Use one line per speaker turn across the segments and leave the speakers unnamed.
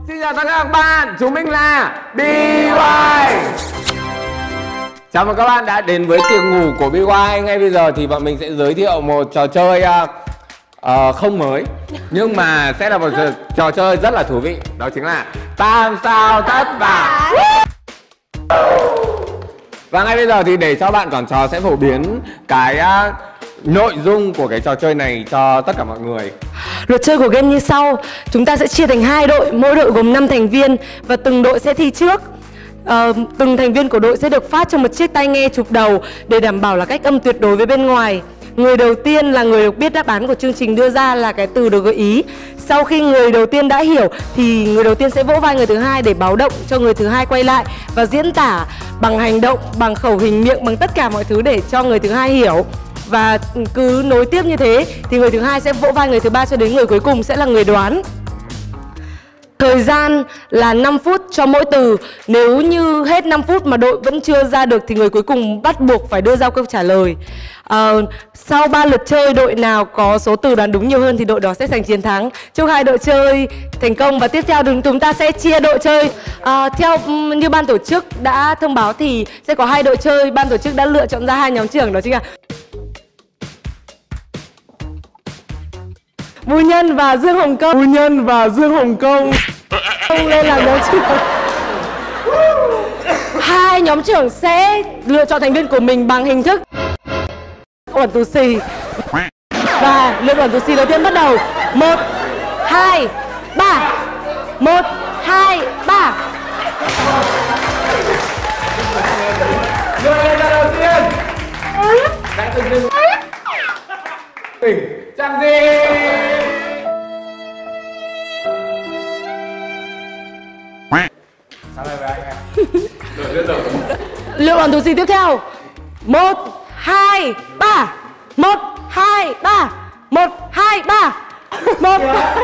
Xin chào tất cả các bạn, chúng mình là BY. Chào mừng các bạn đã đến với tiệc ngủ của BY. Ngay bây giờ thì bọn mình sẽ giới thiệu một trò chơi không mới, nhưng mà sẽ là một trò chơi rất là thú vị. Đó chính là Tam Sao Thất Bại. Và ngay bây giờ thì để cho bạn quản trò sẽ phổ biến cái nội dung của cái trò chơi này cho tất cả mọi người.
Luật chơi của game như sau. Chúng ta sẽ chia thành 2 đội, mỗi đội gồm 5 thành viên và từng đội sẽ thi trước. Từng thành viên của đội sẽ được phát cho một chiếc tai nghe chụp đầu để đảm bảo là cách âm tuyệt đối với bên ngoài. Người đầu tiên là người được biết đáp án của chương trình đưa ra là cái từ được gợi ý. Sau khi người đầu tiên đã hiểu thì người đầu tiên sẽ vỗ vai người thứ hai để báo động cho người thứ hai quay lại và diễn tả bằng hành động, bằng khẩu hình miệng, bằng tất cả mọi thứ để cho người thứ hai hiểu. Và cứ nối tiếp như thế thì người thứ hai sẽ vỗ vai người thứ ba cho đến người cuối cùng sẽ là người đoán. Thời gian là 5 phút cho mỗi từ. Nếu như hết 5 phút mà đội vẫn chưa ra được thì người cuối cùng bắt buộc phải đưa ra câu trả lời. Sau 3 lượt chơi, đội nào có số từ đoán đúng nhiều hơn thì đội đó sẽ giành chiến thắng. Chúc hai đội chơi thành công và tiếp theo chúng ta sẽ chia đội chơi. Theo như ban tổ chức đã thông báo thì sẽ có 2 đội chơi. Ban tổ chức đã lựa chọn ra 2 nhóm trưởng, đó chính là Bùi Nhân và Dương Hồng Công. Bùi Nhân và Dương Hồng Công không lên làm nhóm trưởng. 2 nhóm trưởng sẽ lựa chọn thành viên của mình bằng hình thức uẩn tù xì. Và lượt uẩn tù xì đầu tiên bắt đầu. 1, 2, 3. 1, 2, 3.
Người lên ra đầu tiên đã từng dừng tỉnh Trang Di. Sao lại với anh em?
Lượt uẩn tù xì tiếp theo. 1, 2, 3. 1, 2, 3. 1, 2, 3. 1, 2,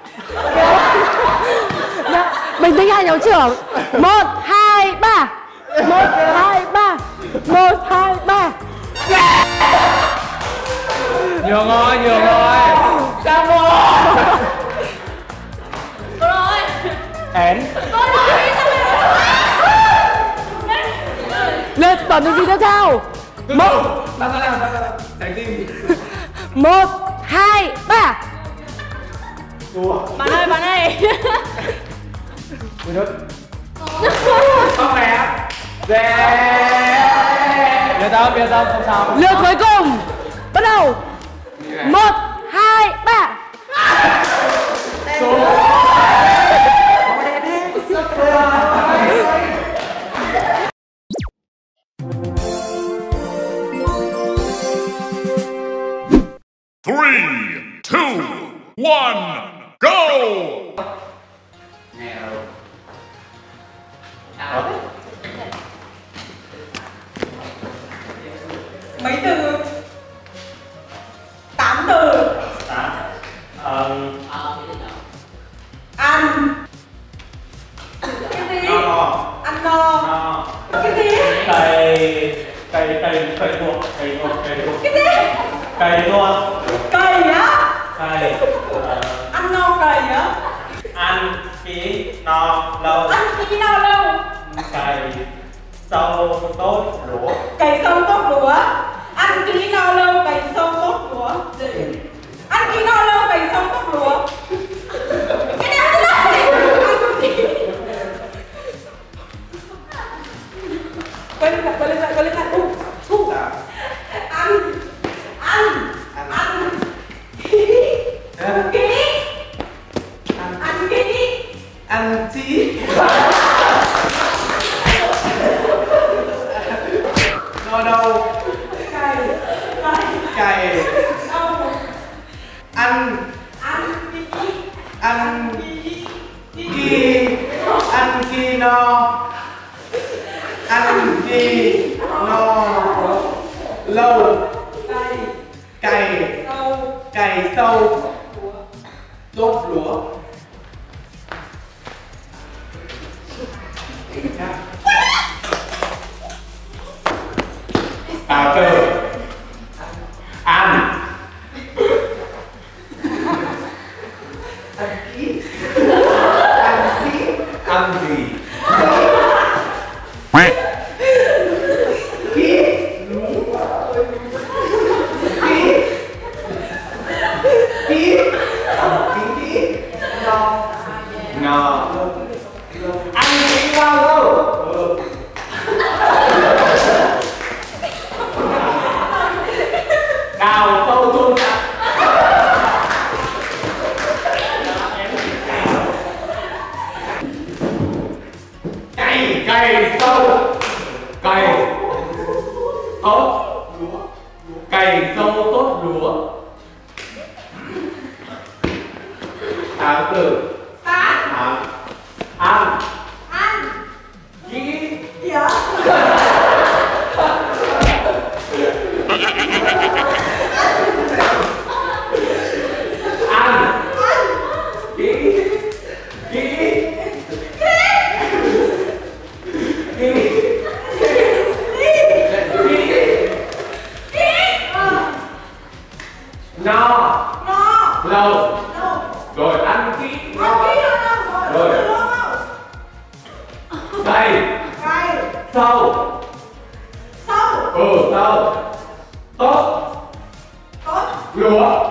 3. Bình tĩnh hai nhóm trưởng. 1, 2, 3. 1, 2, 3. 1, 2, 3.
Nhiều rồi, nhiều rồi. Trang Vô.
Rồi.
Én.
Lượt uẩn tù xì tiếp theo. 1, 2, 3.
Bạn ơi.
Không nè. Biết không, không sao.
Lượt cuối cùng bắt đầu. 1, 2, 3.
Three, two, one, go!
Mấy từ? 8 từ. Ăn. Cái gì? Ăn no. Cái gì?
Cày ruộng.
Cái gì?
Cày ruộng.
Cày á?
Cày.
Ăn no cày á?
Ăn ký no lâu.
Ăn ký no lâu.
Cày sâu tốt lúa.
Cày sâu tốt lúa. Ăn ký no lâu cày sâu tốt lúa. Ăn ký no lâu cày sâu tốt lúa. Cái này là gì? Quay lên lại. Ăn ký.
Ăn chí. No đâu. Cày. Ăn ki no. Ăn ki no lâu. Cày sâu tốt lúa. Cơ. Ăn ký. Ăn gì? Ngò. Ăn kỹ ngò đâu? Đào sâu chôn chặt. Cày sâu. Cày tốt. Cày sâu tốt lúa. Tám từ. Ăn. Kỹ.
Dạ.
Ăn. Kỹ. No. Lâu. Rồi ăn kỹ. Rồi. Cày. Sâu. Sâu. Tốt. Lúa.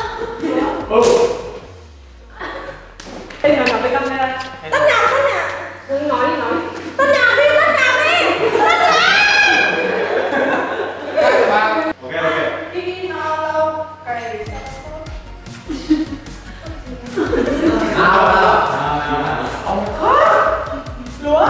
Đây là nói với camera.
Tất nhạc.
Nói đi.
Tất nhạc đi.
Ok.
Đi no lâu cày
Ông
lúa.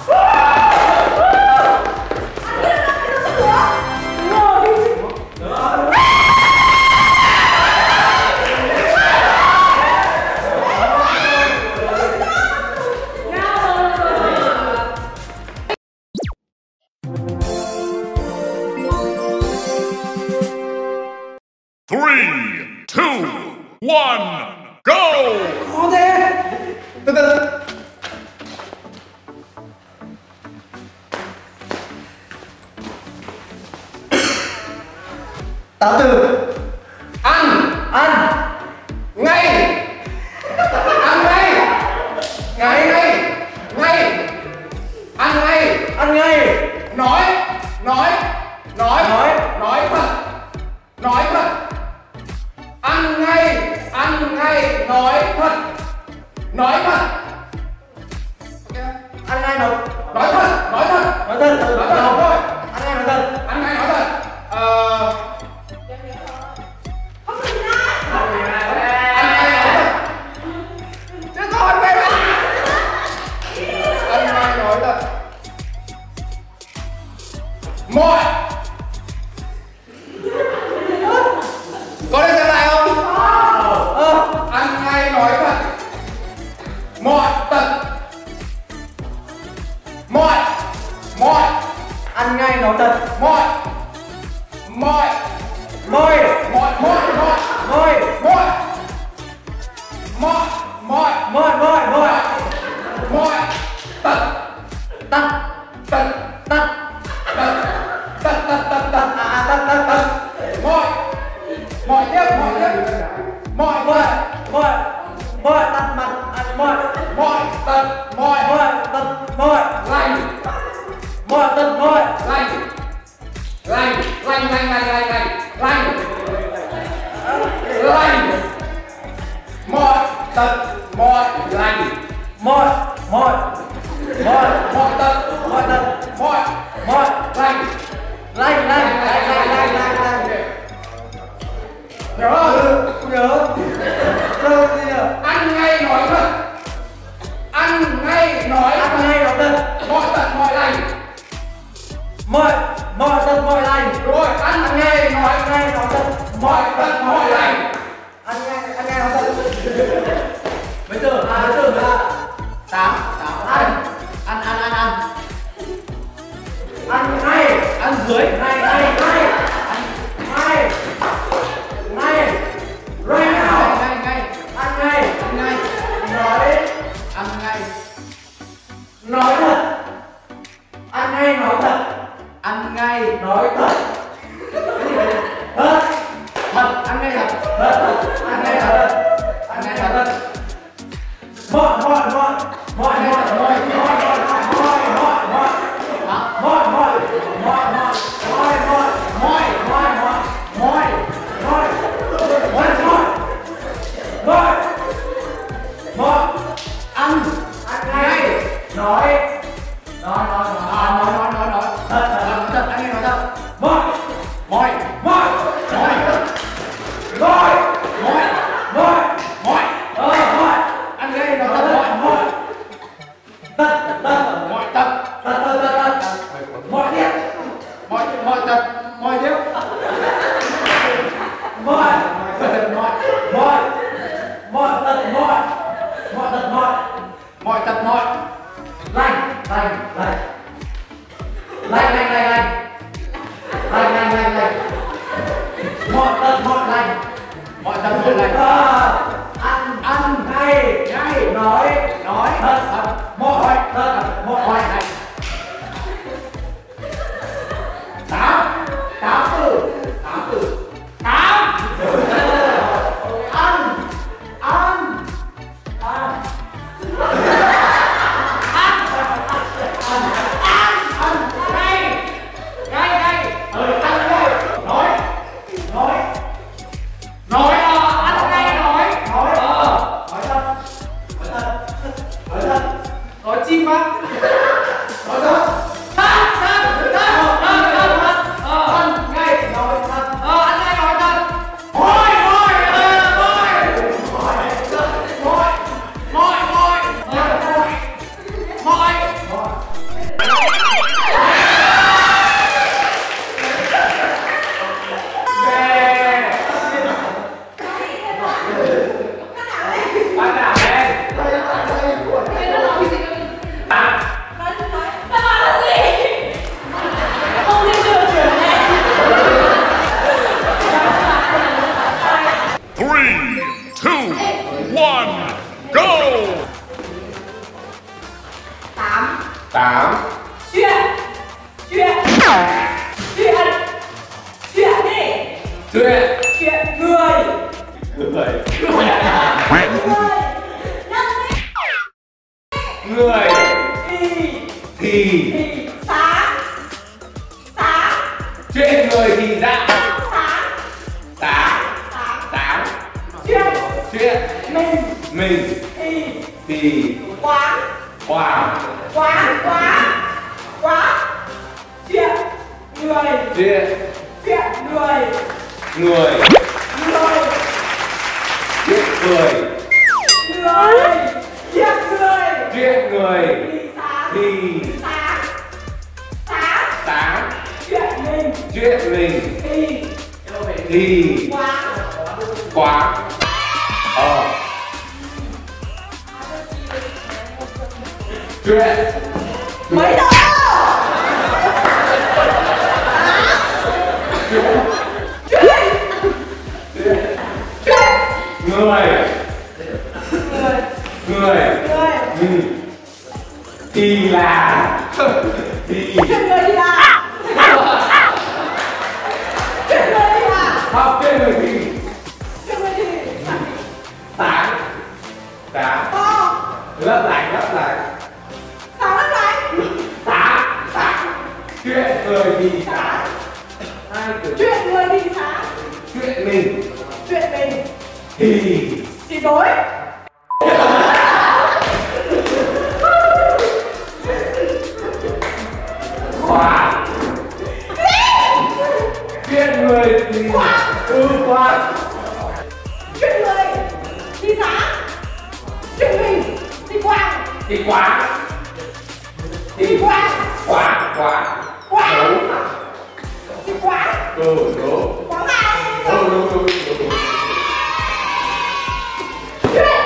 Three, two, one, go!
khó thế. Từ từ. Tám từ.
Ăn ngay. Ăn ngay.
Ăn ngay.
Nói thật. Ăn ngay, nói thật.
Ăn ngay đâu?
Nói thật.
Nói thật.
Nói thật thôi.
Ăn ngay nói thật.
Ăn ngay nói thật.
Không được ra.
Ăn ngay nói thật. Chứ còn về mà. Ăn ngay nói thật. Mọi. Có nên xem lại không? Ăn ngay nói thật. Mọi tật. Mọi.
Ăn ngay nói thật.
Mọi.
Môi. Tắt mặt. Môi. Nhớ. Đâu gì nhỉ?
Ăn ngay nói thật. Mọi tật mọi lành.
Mọi tật mọi lành.
Rồi ăn ngay nói thật. Mọi tật mọi lành.
Ăn ngay nói thật. Mấy từ? Mấy từ là 8. Ăn ngay. Ăn dưới. Ngay. Right now. Ngay. Ăn ngay. Nói thật. Ăn ngay nói thật. Ăn ngay nói thật. Thật. Ăn ngay thật. Mọi mọi tật mọi lành lành lành lành lành lành lành lành lành lành mọi tật mọi lành mọi tật mọi lành ăn ngay ngay nói thật mọi tật mọi lành tám từ ăn nói chim á nói thật ăn ngay nói thật ăn ngay nói thật mọi
tám
chuyện đi chuyện người
thì
sáng
chuyện người thì dạ sáng chuyện mình thì
quán chuyện người
chuyện người thì sáng chuyện mình thì quán chuyện
mấy đâu
người thì là thì
chuyện người thì là
học tên người thì
chuyện người thì
sáng lớp lạnh
sáng lấp lánh
sáng chuyện người thì sáng
chuyện người thì sáng
chuyện mình
thì tối
khoa chuyện người thì khoa
chuyện người thì sáng chuyện mình thì quang
thì quán
thì quang
quán
thì quán
đúng
quán nào
đúng
chuyện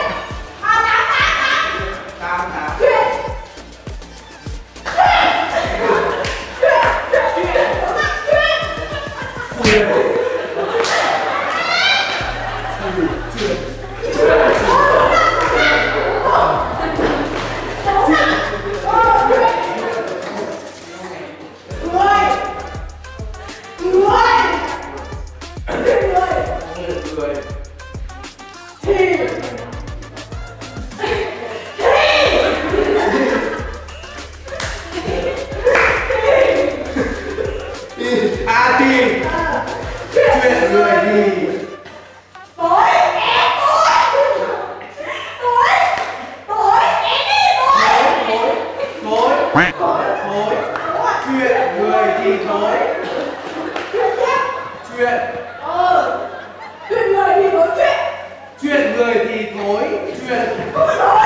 chuyện người thì thối chuyện